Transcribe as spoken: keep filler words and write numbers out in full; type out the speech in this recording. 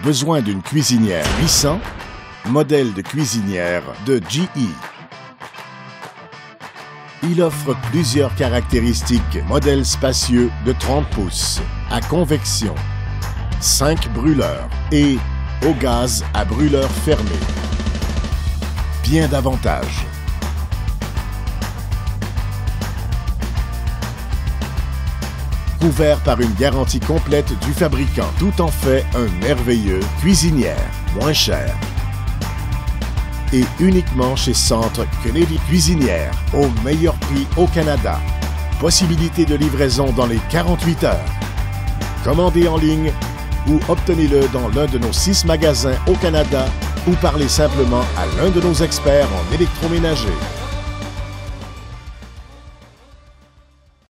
Besoin d'une cuisinière Rissan? Modèle de cuisinière de G E. Il offre plusieurs caractéristiques. Modèle spacieux de trente pouces, à convection, cinq brûleurs et au gaz à brûleur fermé. Bien d'avantages. Couvert par une garantie complète du fabricant. Tout en fait un merveilleux cuisinière, moins cher. Et uniquement chez Centre Kennedy Cuisinière, au meilleur prix au Canada. Possibilité de livraison dans les quarante-huit heures. Commandez en ligne ou obtenez-le dans l'un de nos six magasins au Canada ou parlez simplement à l'un de nos experts en électroménager.